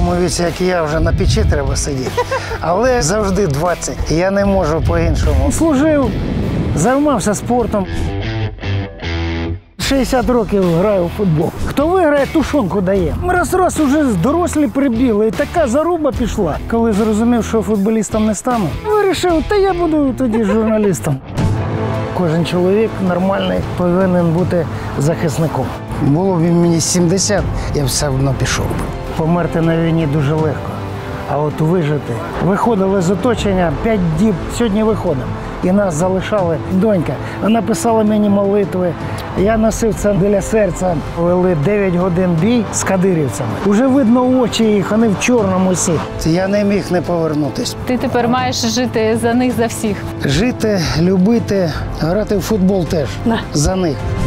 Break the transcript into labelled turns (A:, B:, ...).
A: такому віці, як я, вже на печі треба сидіти. Але завжди 20. Я не можу по-іншому. Служив, займався спортом. 60 років граю в футбол. Хто виграє, тушонку дає. Раз уже дорослі прибігли, і така заруба пішла. Коли зрозумів, що футболістом не стану, вирішив, та я буду тоді журналістом. Кожен чоловік нормальний повинен бути захисником. Було б мені 70, я б все одно пішов. Померти на війні дуже легко, а от вижити. Виходили з оточення 5 діб, сьогодні виходимо. І нас залишали. Донька, вона писала мені молитви. Я носив це біля серця. Вели 9 годин бій з кадирівцями. Уже видно очі їх, вони в чорному всі. Я не міг не повернутися.
B: Ти тепер маєш жити за них, за всіх.
A: Жити, любити, грати в футбол теж за них.